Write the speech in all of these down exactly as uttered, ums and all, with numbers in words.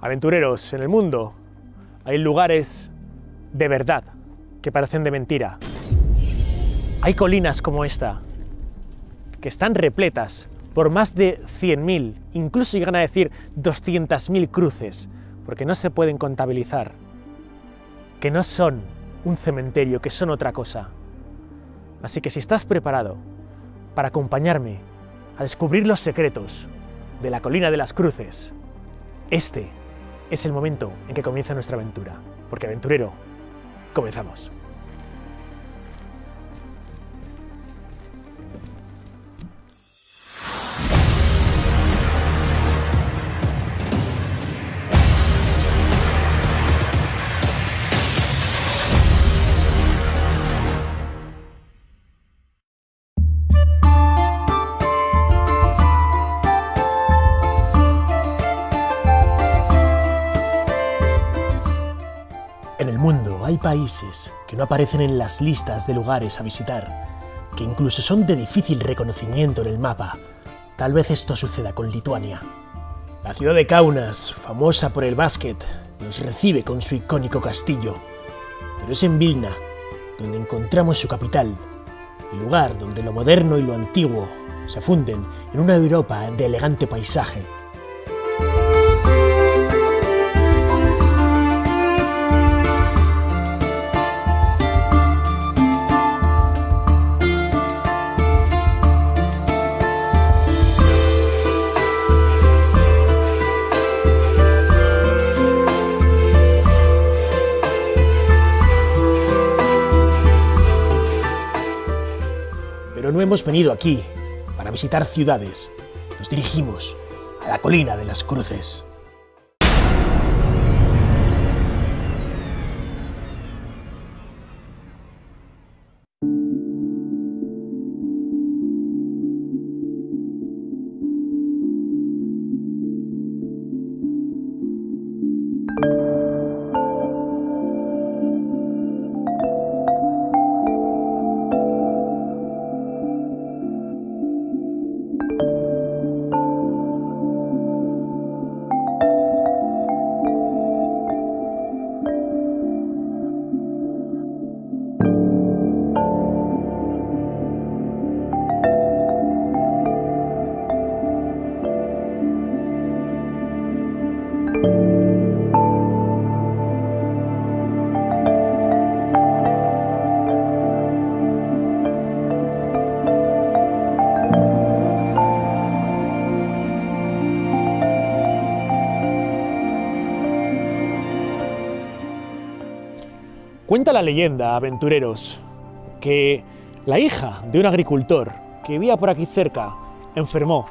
Aventureros, en el mundo hay lugares de verdad que parecen de mentira. Hay colinas como esta, que están repletas por más de cien mil, incluso llegan a decir doscientas mil cruces, porque no se pueden contabilizar, que no son un cementerio, que son otra cosa. Así que si estás preparado para acompañarme a descubrir los secretos de la colina de las cruces, este es el momento en que comienza nuestra aventura. Porque, aventurero, comenzamos. En el mundo hay países que no aparecen en las listas de lugares a visitar, que incluso son de difícil reconocimiento en el mapa. Tal vez esto suceda con Lituania. La ciudad de Kaunas, famosa por el básquet, nos recibe con su icónico castillo. Pero es en Vilna donde encontramos su capital, el lugar donde lo moderno y lo antiguo se funden en una Europa de elegante paisaje. Pero no hemos venido aquí para visitar ciudades, nos dirigimos a la colina de las cruces. Cuenta la leyenda, aventureros, que la hija de un agricultor que vivía por aquí cerca enfermó.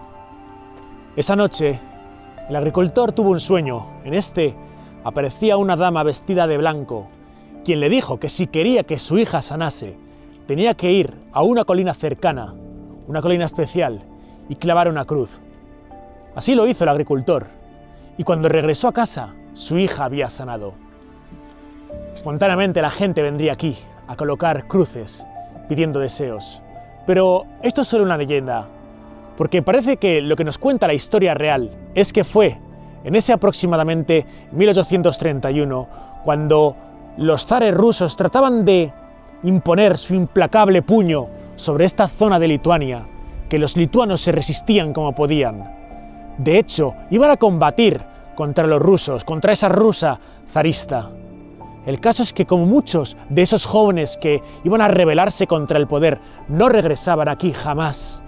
Esa noche, el agricultor tuvo un sueño. En este aparecía una dama vestida de blanco, quien le dijo que si quería que su hija sanase, tenía que ir a una colina cercana, una colina especial, y clavar una cruz. Así lo hizo el agricultor, y cuando regresó a casa, su hija había sanado. Espontáneamente la gente vendría aquí a colocar cruces pidiendo deseos. Pero esto es solo una leyenda, porque parece que lo que nos cuenta la historia real es que fue en ese aproximadamente mil ochocientos treinta y uno cuando los zares rusos trataban de imponer su implacable puño sobre esta zona de Lituania, que los lituanos se resistían como podían. De hecho, iban a combatir contra los rusos, contra esa Rusia zarista. El caso es que como muchos de esos jóvenes que iban a rebelarse contra el poder no regresaban aquí jamás,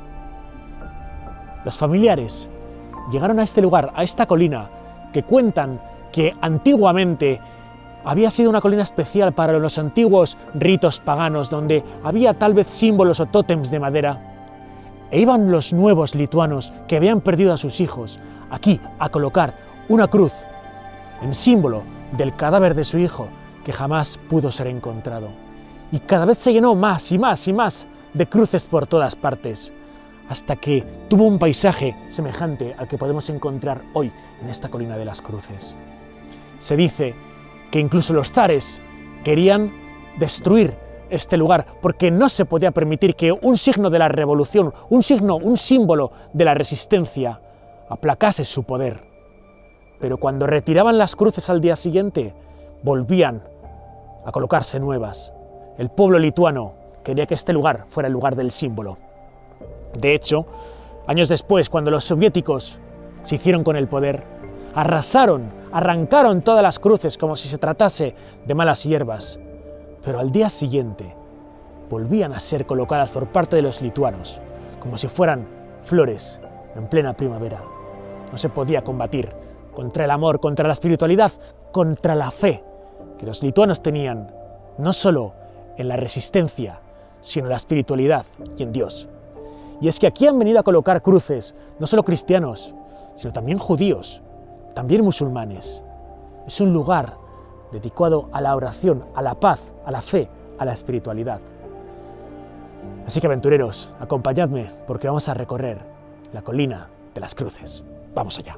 los familiares llegaron a este lugar, a esta colina, que cuentan que antiguamente había sido una colina especial para los antiguos ritos paganos, donde había tal vez símbolos o tótems de madera, e iban los nuevos lituanos que habían perdido a sus hijos aquí a colocar una cruz en símbolo del cadáver de su hijo, que jamás pudo ser encontrado. Y cada vez se llenó más y más y más de cruces por todas partes, hasta que tuvo un paisaje semejante al que podemos encontrar hoy en esta colina de las cruces. Se dice que incluso los zares querían destruir este lugar, porque no se podía permitir que un signo de la revolución, un signo, un símbolo de la resistencia, aplacase su poder. pero cuando retiraban las cruces al día siguiente, volvían a colocarse nuevas. El pueblo lituano quería que este lugar fuera el lugar del símbolo. De hecho, años después, cuando los soviéticos se hicieron con el poder, arrasaron, arrancaron todas las cruces como si se tratase de malas hierbas, pero al día siguiente volvían a ser colocadas por parte de los lituanos, como si fueran flores en plena primavera. No se podía combatir contra el amor, contra la espiritualidad, contra la fe que los lituanos tenían, no solo en la resistencia, sino en la espiritualidad y en Dios. Y es que aquí han venido a colocar cruces, no solo cristianos, sino también judíos, también musulmanes. Es un lugar dedicado a la oración, a la paz, a la fe, a la espiritualidad. Así que aventureros, acompañadme porque vamos a recorrer la colina de las cruces. Vamos allá.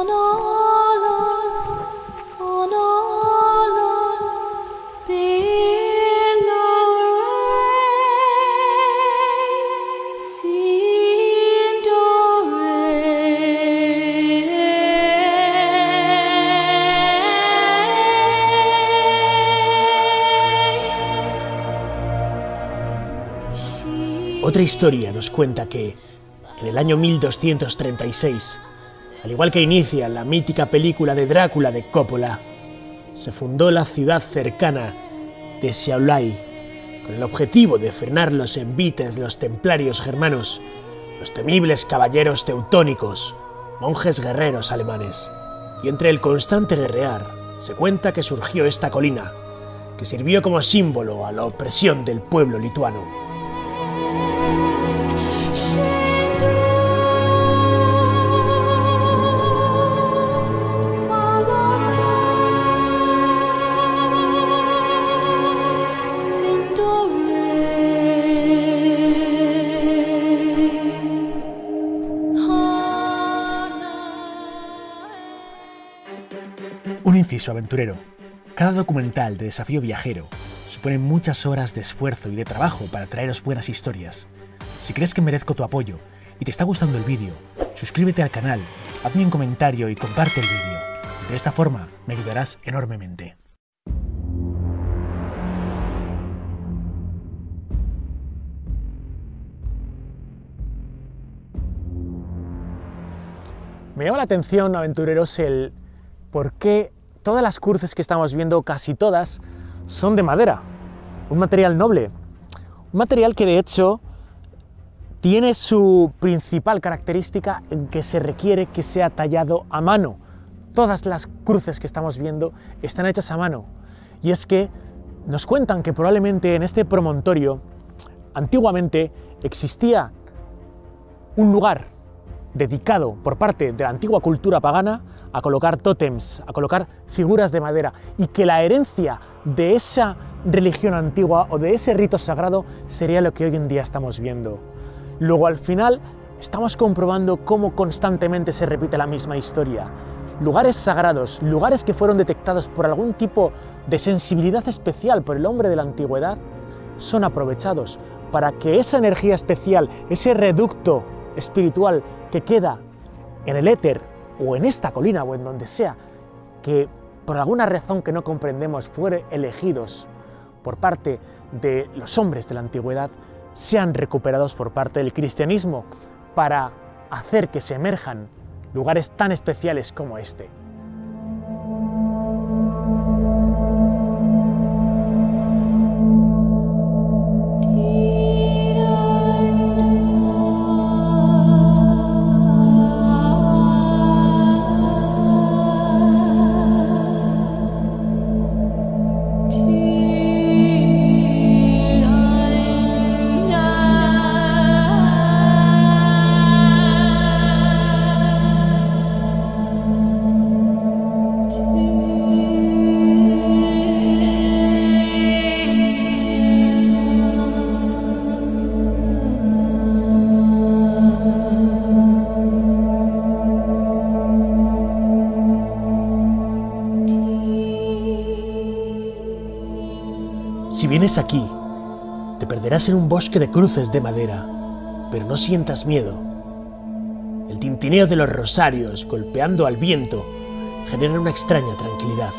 Otra historia nos cuenta que, en el año mil doscientos treinta y seis, al igual que inicia la mítica película de Drácula de Coppola, se fundó la ciudad cercana de Šiauliai, con el objetivo de frenar los envites de los templarios germanos, los temibles caballeros teutónicos, monjes guerreros alemanes. Y entre el constante guerrear, se cuenta que surgió esta colina, que sirvió como símbolo a la opresión del pueblo lituano. Un inciso aventurero. Cada documental de Desafío Viajero supone muchas horas de esfuerzo y de trabajo para traeros buenas historias. Si crees que merezco tu apoyo y te está gustando el vídeo, suscríbete al canal, hazme un comentario y comparte el vídeo. De esta forma me ayudarás enormemente. Me llama la atención, aventureros, el por qué todas las cruces que estamos viendo, casi todas, son de madera, un material noble, un material que de hecho tiene su principal característica en que se requiere que sea tallado a mano. Todas las cruces que estamos viendo están hechas a mano, y es que nos cuentan que probablemente en este promontorio antiguamente existía un lugar dedicado por parte de la antigua cultura pagana a colocar tótems, a colocar figuras de madera, y que la herencia de esa religión antigua o de ese rito sagrado sería lo que hoy en día estamos viendo. Luego, al final, estamos comprobando cómo constantemente se repite la misma historia. Lugares sagrados, lugares que fueron detectados por algún tipo de sensibilidad especial por el hombre de la antigüedad, son aprovechados para que esa energía especial, ese reducto espiritual que queda en el éter o en esta colina o en donde sea, que por alguna razón que no comprendemos fuere elegidos por parte de los hombres de la antigüedad, sean recuperados por parte del cristianismo para hacer que se emerjan lugares tan especiales como este. Si vienes aquí, te perderás en un bosque de cruces de madera, pero no sientas miedo. El tintineo de los rosarios golpeando al viento generan una extraña tranquilidad.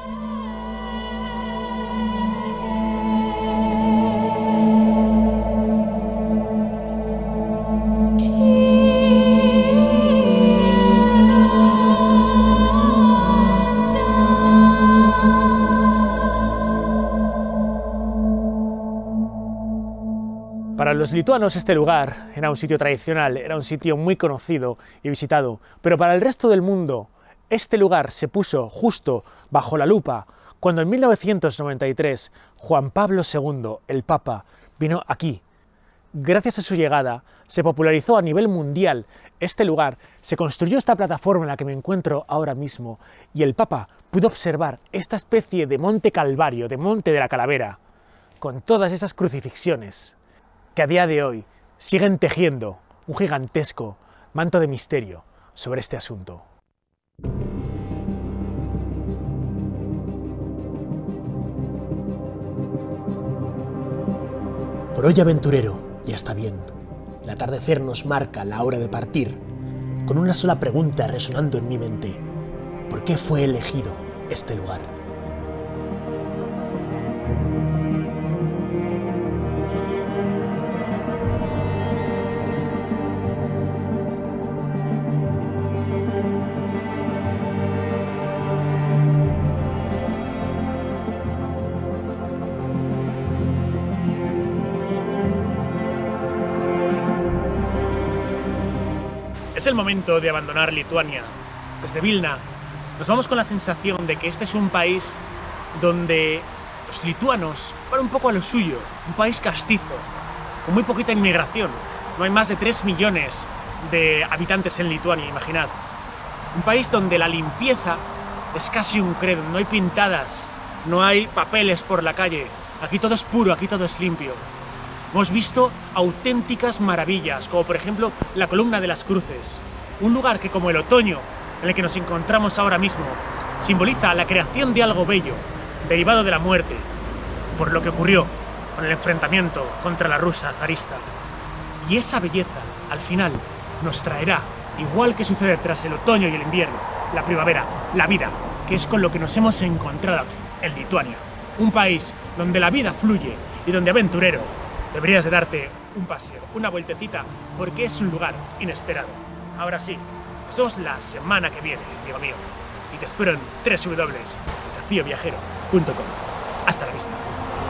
Para los lituanos este lugar era un sitio tradicional, era un sitio muy conocido y visitado, pero para el resto del mundo este lugar se puso justo bajo la lupa cuando en mil novecientos noventa y tres Juan Pablo segundo, el Papa, vino aquí. Gracias a su llegada se popularizó a nivel mundial este lugar, se construyó esta plataforma en la que me encuentro ahora mismo y el Papa pudo observar esta especie de monte Calvario, de monte de la Calavera, con todas esas crucifixiones que a día de hoy siguen tejiendo un gigantesco manto de misterio sobre este asunto. Por hoy, aventurero, ya está bien. El atardecer nos marca la hora de partir, con una sola pregunta resonando en mi mente: ¿por qué fue elegido este lugar? Es el momento de abandonar Lituania. Desde Vilna nos vamos con la sensación de que este es un país donde los lituanos van un poco a lo suyo, un país castizo, con muy poquita inmigración. No hay más de tres millones de habitantes en Lituania, imaginad. Un país donde la limpieza es casi un credo, no hay pintadas, no hay papeles por la calle. Aquí todo es puro, aquí todo es limpio. Hemos visto auténticas maravillas, como por ejemplo la Columna de las Cruces, un lugar que, como el otoño en el que nos encontramos ahora mismo, simboliza la creación de algo bello, derivado de la muerte, por lo que ocurrió con el enfrentamiento contra la Rusia zarista. Y esa belleza, al final, nos traerá, igual que sucede tras el otoño y el invierno, la primavera, la vida, que es con lo que nos hemos encontrado aquí, en Lituania. Un país donde la vida fluye y donde, aventurero, deberías de darte un paseo, una vueltecita, porque es un lugar inesperado. Ahora sí, nos vemos la semana que viene, amigo mío, y te espero en doble u doble u doble u punto desafío viajero punto com. Hasta la vista.